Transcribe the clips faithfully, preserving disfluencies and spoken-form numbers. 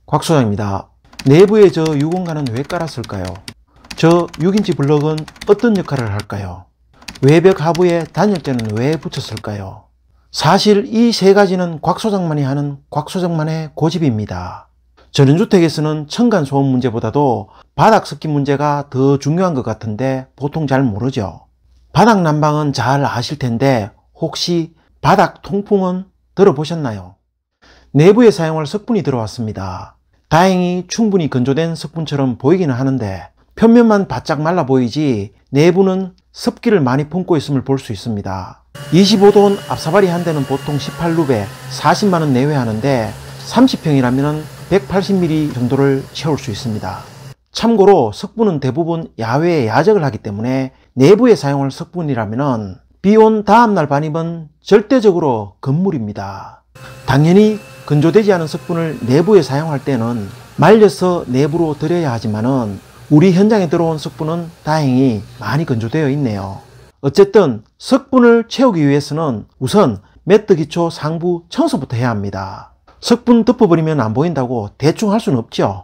곽 소장입니다. 내부에 저 유공간은 왜 깔았을까요? 저 육 인치 블럭은 어떤 역할을 할까요? 외벽 하부에 단열재는 왜 붙였을까요? 사실 이 세 가지는 곽 소장만이 하는 곽 소장만의 고집입니다. 전원주택에서는 층간소음 문제보다도 바닥 습기 문제가 더 중요한 것 같은데 보통 잘 모르죠. 바닥 난방은 잘 아실 텐데 혹시 바닥 통풍은 들어보셨나요? 내부에 사용할 석분이 들어왔습니다. 다행히 충분히 건조된 석분처럼 보이기는 하는데 표면만 바짝 말라 보이지 내부는 습기를 많이 품고 있음을 볼 수 있습니다. 이십오 돈 앞사발이 한 대는 보통 십팔 루베 사십만 원 내외 하는데 삼십 평이라면 백팔십 밀리리터 정도를 채울 수 있습니다. 참고로 석분은 대부분 야외에 야적을 하기 때문에 내부에 사용할 석분이라면 비온 다음날 반입은 절대적으로 건물입니다. 당연히 건조되지 않은 석분을 내부에 사용할 때는 말려서 내부로 들여야 하지만은 우리 현장에 들어온 석분은 다행히 많이 건조되어 있네요. 어쨌든 석분을 채우기 위해서는 우선 매트 기초 상부 청소부터 해야 합니다. 석분 덮어버리면 안 보인다고 대충 할 수는 없죠.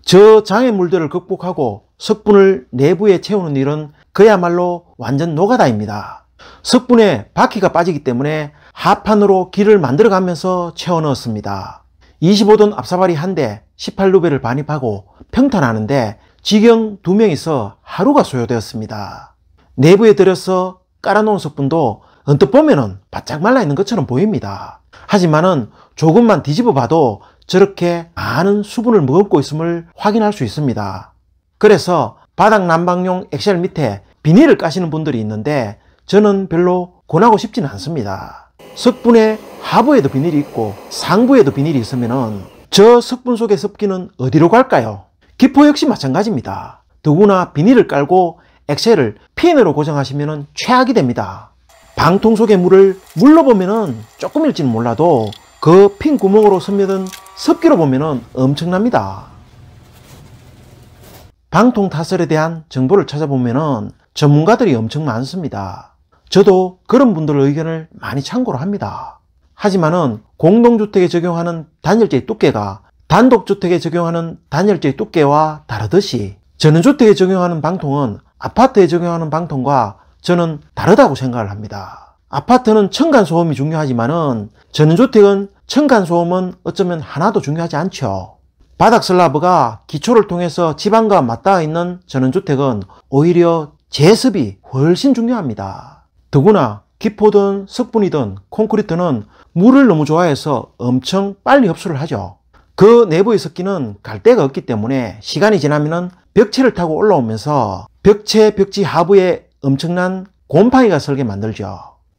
저 장애물들을 극복하고 석분을 내부에 채우는 일은 그야말로 완전 노가다입니다. 석분에 바퀴가 빠지기 때문에 하판으로 길을 만들어가면서 채워 넣었습니다. 이십오 돈 앞사발이 한 대 십팔 루베를 반입하고 평탄하는데 직영 두 명이서 하루가 소요되었습니다. 내부에 들여서 깔아놓은 석분도 언뜻 보면은 바짝 말라있는 것처럼 보입니다. 하지만은 조금만 뒤집어 봐도 저렇게 많은 수분을 머금고 있음을 확인할 수 있습니다. 그래서 바닥 난방용 엑셀 밑에 비닐을 까시는 분들이 있는데 저는 별로 권하고 싶지는 않습니다. 석분의 하부에도 비닐이 있고 상부에도 비닐이 있으면은 저 석분 속의 습기는 어디로 갈까요? 기포 역시 마찬가지입니다. 더구나 비닐을 깔고 엑셀을 핀으로 고정하시면 최악이 됩니다. 방통 속의 물을 물로 보면 조금일지는 몰라도 그 핀 구멍으로 스며든 습기로 보면 엄청납니다. 방통 타설에 대한 정보를 찾아보면 전문가들이 엄청 많습니다. 저도 그런 분들의 의견을 많이 참고를 합니다. 하지만은 공동주택에 적용하는 단열재의 두께가 단독주택에 적용하는 단열재의 두께와 다르듯이 전원주택에 적용하는 방통은 아파트에 적용하는 방통과 저는 다르다고 생각을 합니다. 아파트는 층간소음이 중요하지만은 전원주택은 층간소음은 어쩌면 하나도 중요하지 않죠. 바닥 슬라브가 기초를 통해서 지방과 맞닿아 있는 전원주택은 오히려 제습이 훨씬 중요합니다. 더구나 기포든 석분이든 콘크리트는 물을 너무 좋아해서 엄청 빨리 흡수를 하죠. 그 내부의 습기는 갈 데가 없기 때문에 시간이 지나면 벽체를 타고 올라오면서 벽체 벽지 하부에 엄청난 곰팡이가 설게 만들죠.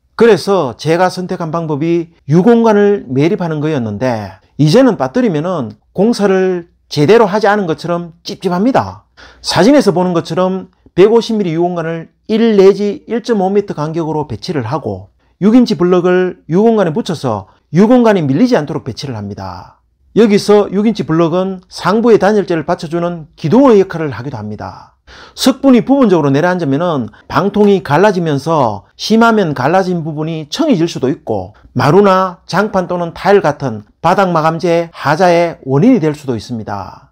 그래서 제가 선택한 방법이 유공간을 매립하는 거였는데 이제는 빠뜨리면은 공사를 제대로 하지 않은 것처럼 찝찝합니다. 사진에서 보는 것처럼 백오십 밀리미터 유공간을 일 내지 일 점 오 미터 간격으로 배치를 하고 육 인치 블럭을 유공간에 붙여서 유공간이 밀리지 않도록 배치를 합니다. 여기서 육 인치 블럭은 상부의 단열재를 받쳐주는 기둥의 역할을 하기도 합니다. 석분이 부분적으로 내려앉으면 방통이 갈라지면서 심하면 갈라진 부분이 청이 질 수도 있고 마루나 장판 또는 타일 같은 바닥 마감재 하자의 원인이 될 수도 있습니다.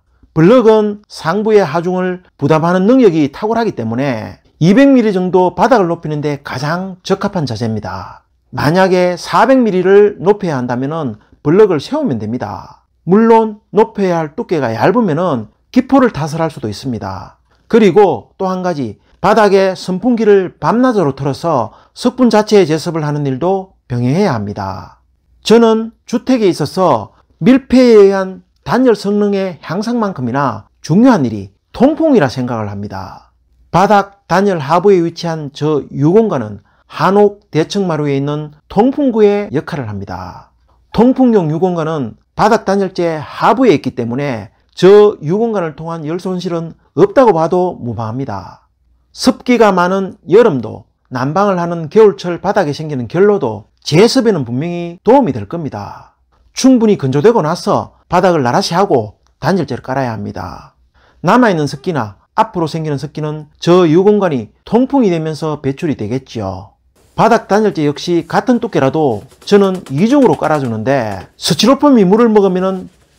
블럭은 상부의 하중을 부담하는 능력이 탁월하기 때문에 이백 밀리미터 정도 바닥을 높이는 데 가장 적합한 자재입니다. 만약에 사백 밀리미터를 높여야 한다면 블럭을 세우면 됩니다. 물론 높여야 할 두께가 얇으면 기포를 타설할 수도 있습니다. 그리고 또 한 가지 바닥에 선풍기를 밤낮으로 틀어서 석분 자체의 제습을 하는 일도 병행해야 합니다. 저는 주택에 있어서 밀폐에 의한 단열 성능의 향상만큼이나 중요한 일이 통풍이라 생각을 합니다. 바닥 단열 하부에 위치한 저 유공간은 한옥 대층마루에 있는 통풍구의 역할을 합니다. 통풍용 유공간은 바닥 단열재 하부에 있기 때문에 저 유공간을 통한 열 손실은 없다고 봐도 무방합니다. 습기가 많은 여름도 난방을 하는 겨울철 바닥에 생기는 결로도 제습에는 분명히 도움이 될 겁니다. 충분히 건조되고 나서 바닥을 나라시 하고 단열재를 깔아야 합니다. 남아있는 습기나 앞으로 생기는 습기는 저 유공간이 통풍이 되면서 배출이 되겠죠. 바닥 단열재 역시 같은 두께라도 저는 이중으로 깔아주는데 스티로폼이 물을 먹으면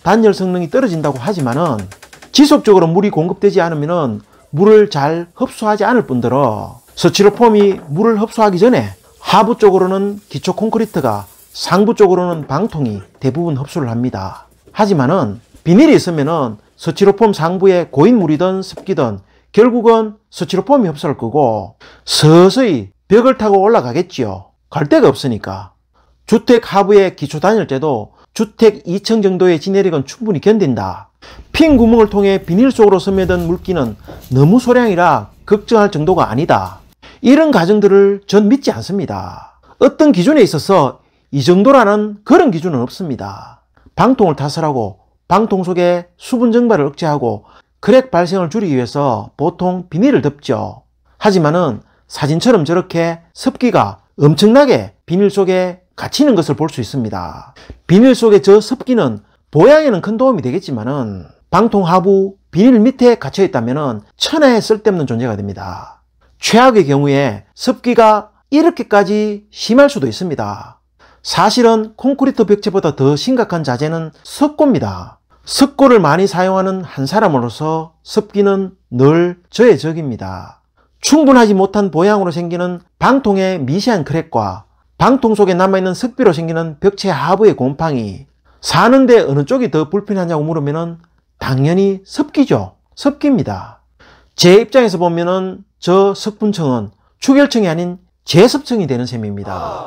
단열 성능이 떨어진다고 하지만은 지속적으로 물이 공급되지 않으면은 물을 잘 흡수하지 않을 뿐더러 스티로폼이 물을 흡수하기 전에 하부 쪽으로는 기초 콘크리트가, 상부 쪽으로는 방통이 대부분 흡수를 합니다. 하지만은 비닐이 있으면은 스티로폼 상부에 고인 물이든 습기든 결국은 스티로폼이 흡수할 거고 서서히 벽을 타고 올라가겠지요. 갈 데가 없으니까. 주택 하부의 기초 단열재도 주택 이 층 정도의 지내력은 충분히 견딘다. 핀 구멍을 통해 비닐 속으로 스며든 물기는 너무 소량이라 걱정할 정도가 아니다. 이런 가정들을 전 믿지 않습니다. 어떤 기준에 있어서 이 정도라는 그런 기준은 없습니다. 방통을 타설하고 방통 속에 수분 증발을 억제하고 크랙 발생을 줄이기 위해서 보통 비닐을 덮죠. 하지만은 사진처럼 저렇게 습기가 엄청나게 비닐 속에 갇히는 것을 볼 수 있습니다. 비닐 속의 저 습기는 보양에는 큰 도움이 되겠지만은 방통 하부 비닐 밑에 갇혀 있다면은 천하에 쓸데없는 존재가 됩니다. 최악의 경우에 습기가 이렇게까지 심할 수도 있습니다. 사실은 콘크리트 벽체보다 더 심각한 자재는 석고입니다. 석고를 많이 사용하는 한 사람으로서 습기는 늘 저의 적입니다. 충분하지 못한 보양으로 생기는 방통의 미세한 크랙과 방통 속에 남아있는 습기로 생기는 벽체 하부의 곰팡이, 사는데 어느 쪽이 더 불편하냐고 물으면 당연히 습기죠. 습기입니다. 제 입장에서 보면은 저 석분층은 추결층이 아닌 제습층이 되는 셈입니다.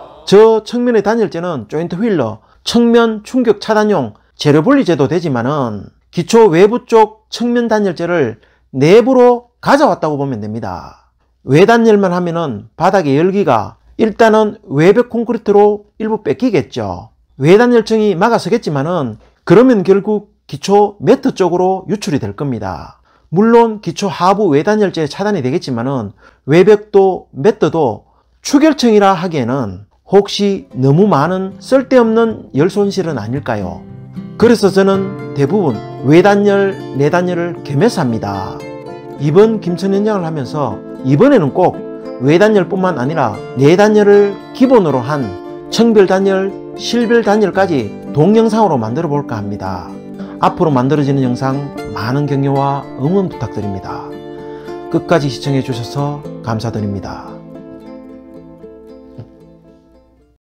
저 측면의 단열재는 조인트 휠러, 측면 충격 차단용 재료 분리제도 되지만은 기초 외부 쪽 측면 단열재를 내부로 가져왔다고 보면 됩니다. 외단열만 하면은 바닥에 열기가 일단은 외벽 콘크리트로 일부 뺏기겠죠. 외단열층이 막아서겠지만은 그러면 결국 기초 매트 쪽으로 유출이 될 겁니다. 물론 기초 하부 외단열재 차단이 되겠지만은 외벽도 매트도 추결층이라 하기에는 혹시 너무 많은 쓸데없는 열 손실은 아닐까요? 그래서 저는 대부분 외단열, 내단열을 겸해서 합니다. 이번 김천 현장을 하면서 이번에는 꼭 외단열 뿐만 아니라 내단열을 기본으로 한 청별 단열, 실별 단열까지 동영상으로 만들어 볼까 합니다. 앞으로 만들어지는 영상 많은 격려와 응원 부탁드립니다. 끝까지 시청해 주셔서 감사드립니다.